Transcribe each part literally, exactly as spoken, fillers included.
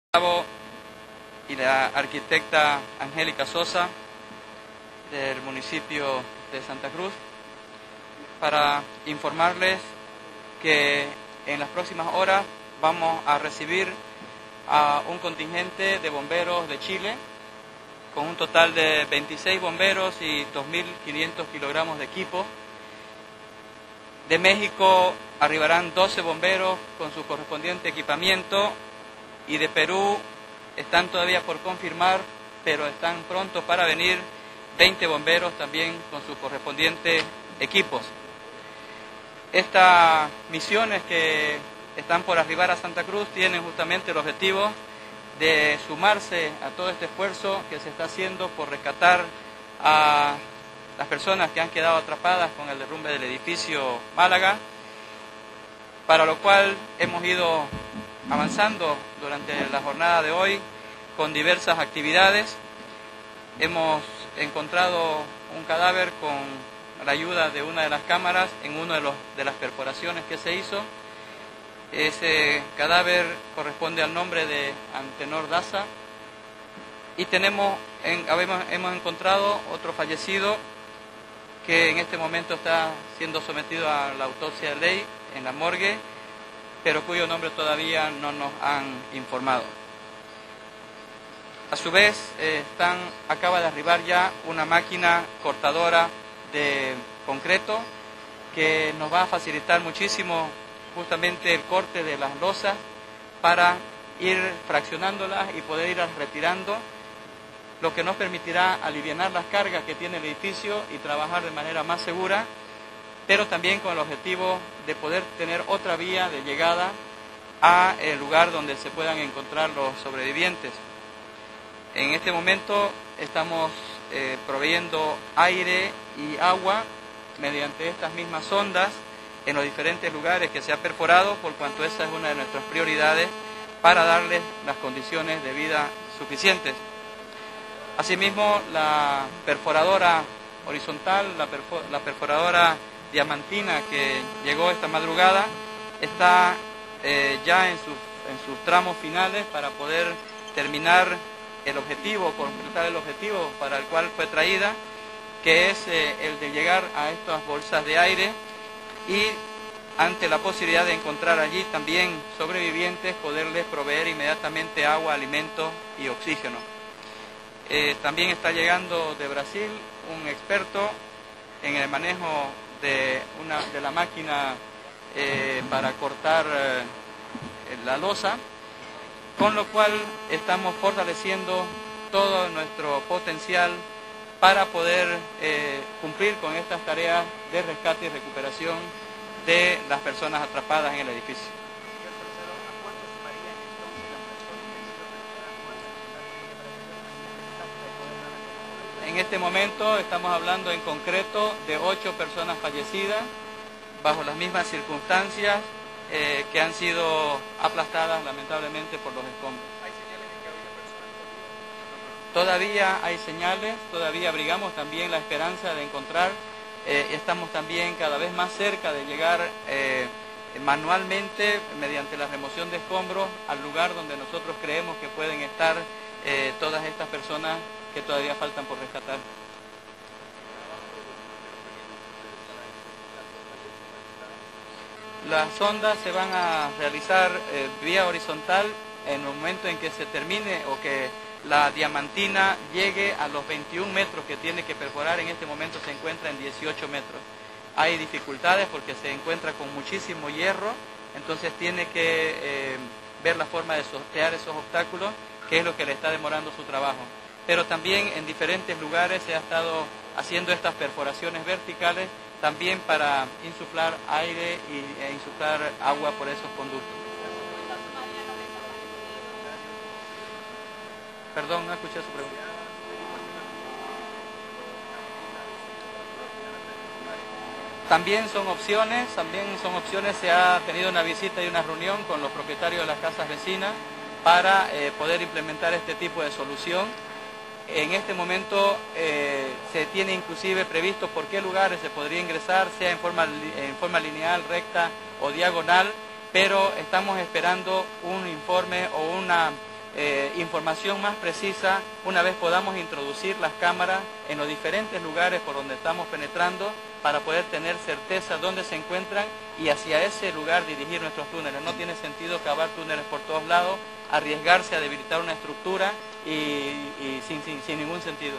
Y la arquitecta Angélica Sosa del municipio de Santa Cruz para informarles que en las próximas horas vamos a recibir a un contingente de bomberos de Chile con un total de veintiséis bomberos y dos mil quinientos kilogramos de equipo. De México arribarán doce bomberos con su correspondiente equipamiento y de Perú están todavía por confirmar, pero están prontos para venir veinte bomberos también con sus correspondientes equipos. Estas misiones que están por arribar a Santa Cruz tienen justamente el objetivo de sumarse a todo este esfuerzo que se está haciendo por rescatar a las personas que han quedado atrapadas con el derrumbe del edificio Málaga, para lo cual hemos ido avanzando durante la jornada de hoy con diversas actividades. Hemos encontrado un cadáver con la ayuda de una de las cámaras en una de, los, de las perforaciones que se hizo. Ese cadáver corresponde al nombre de Antenor Daza. Y tenemos, en, hemos, hemos encontrado otro fallecido que en este momento está siendo sometido a la autopsia de ley en la morgue, pero cuyo nombre todavía no nos han informado. A su vez, eh, están, acaba de arribar ya una máquina cortadora de concreto que nos va a facilitar muchísimo justamente el corte de las losas para ir fraccionándolas y poder ir retirando, lo que nos permitirá alivianar las cargas que tiene el edificio y trabajar de manera más segura, pero también con el objetivo de poder tener otra vía de llegada a el lugar donde se puedan encontrar los sobrevivientes. En este momento estamos eh, proveyendo aire y agua mediante estas mismas sondas en los diferentes lugares que se ha perforado, por cuanto esa es una de nuestras prioridades para darles las condiciones de vida suficientes. Asimismo, la perforadora horizontal, la, perfo la perforadora diamantina que llegó esta madrugada está eh, ya en, su, en sus tramos finales para poder terminar el objetivo, completar el objetivo para el cual fue traída, que es eh, el de llegar a estas bolsas de aire y ante la posibilidad de encontrar allí también sobrevivientes, poderles proveer inmediatamente agua, alimentos y oxígeno. Eh, también está llegando de Brasil un experto en el manejo de, una, de la máquina eh, para cortar eh, la losa, con lo cual estamos fortaleciendo todo nuestro potencial para poder eh, cumplir con estas tareas de rescate y recuperación de las personas atrapadas en el edificio. En este momento estamos hablando en concreto de ocho personas fallecidas bajo las mismas circunstancias eh, que han sido aplastadas lamentablemente por los escombros. ¿Hay señales de que había personas? Todavía hay señales, todavía abrigamos también la esperanza de encontrar, eh, estamos también cada vez más cerca de llegar eh, manualmente mediante la remoción de escombros al lugar donde nosotros creemos que pueden estar eh, todas estas personas que todavía faltan por rescatar. Las sondas se van a realizar eh, vía horizontal en el momento en que se termine o que la diamantina llegue a los veintiún metros que tiene que perforar. En este momento se encuentra en dieciocho metros. Hay dificultades porque se encuentra con muchísimo hierro, entonces tiene que eh, ver la forma de sortear esos obstáculos, que es lo que le está demorando su trabajo. Pero también en diferentes lugares se ha estado haciendo estas perforaciones verticales también para insuflar aire y, e insuflar agua por esos conductos. Perdón, no escuché su pregunta. También son opciones, también son opciones, se ha tenido una visita y una reunión con los propietarios de las casas vecinas para eh, poder implementar este tipo de solución. En este momento eh, se tiene inclusive previsto por qué lugares se podría ingresar, sea en forma, en forma lineal, recta o diagonal, pero estamos esperando un informe o una eh, información más precisa una vez podamos introducir las cámaras en los diferentes lugares por donde estamos penetrando para poder tener certeza dónde se encuentran y hacia ese lugar dirigir nuestros túneles. No tiene sentido cavar túneles por todos lados, arriesgarse a debilitar una estructura y, y sin, sin, sin ningún sentido.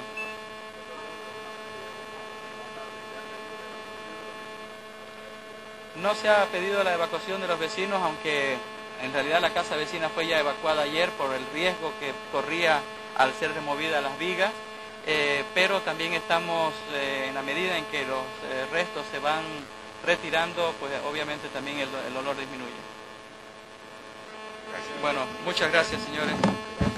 No se ha pedido la evacuación de los vecinos, aunque en realidad la casa vecina fue ya evacuada ayer por el riesgo que corría al ser removida las vigas, eh, pero también estamos, eh, en la medida en que los eh, restos se van retirando, pues obviamente también el, el olor disminuye. Bueno, muchas gracias, señores.